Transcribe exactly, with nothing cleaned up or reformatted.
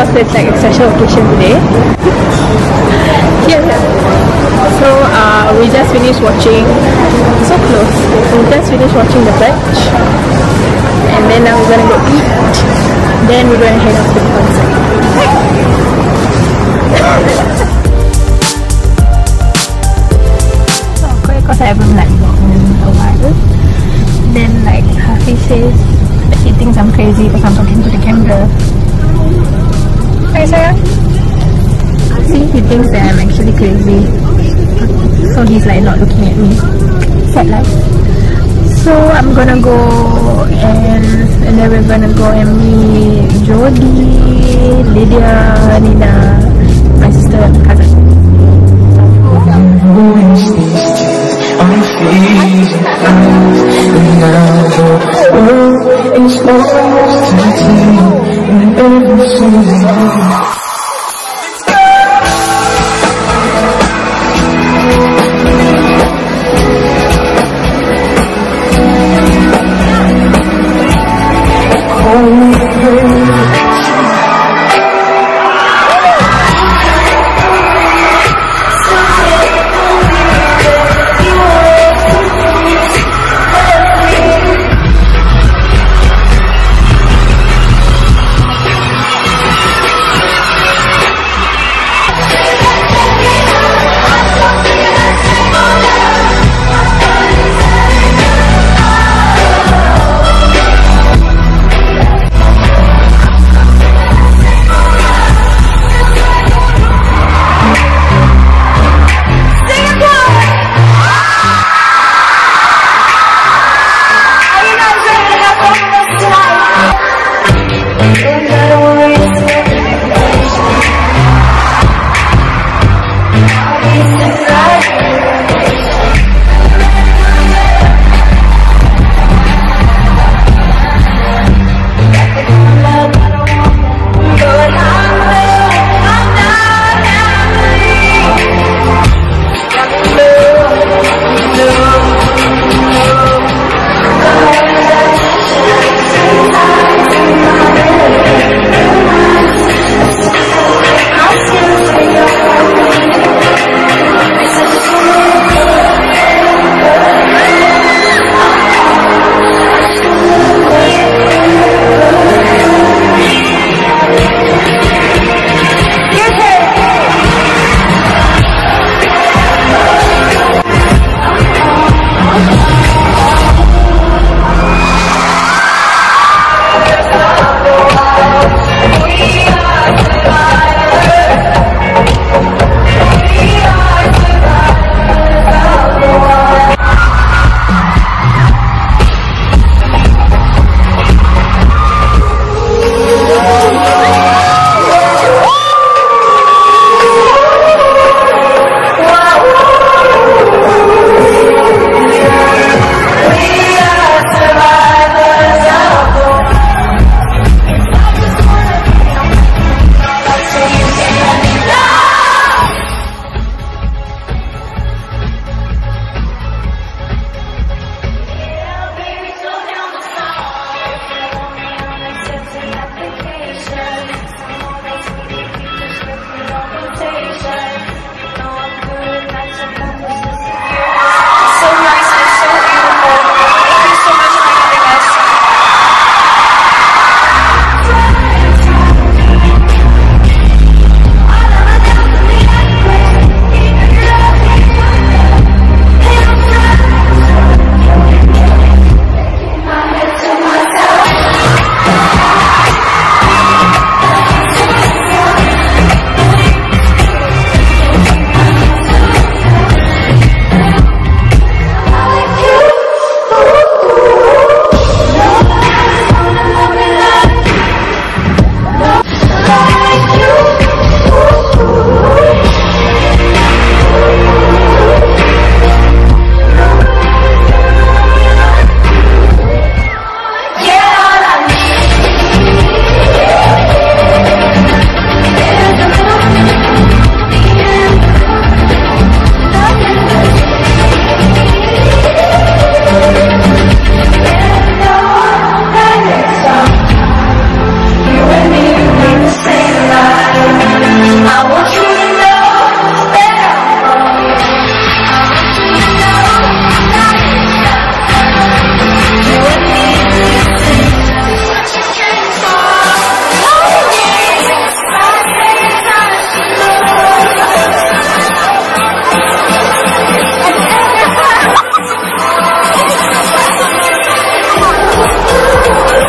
because it's like a special occasion today. Here, so uh, we just finished watching, so close, we just finished watching the Purge, and then now we're gonna go eat, then we're gonna head off to the concert. So because I haven't like walked in a while, then like Hafiz says that he thinks I'm crazy because I'm talking to the camera. Hi sayang. See, he thinks that I'm actually crazy, so he's like not looking at me. Sad life. So I'm gonna go and and then we're gonna go and meet Jody, Lydia, Nina, my sister and cousin. Right.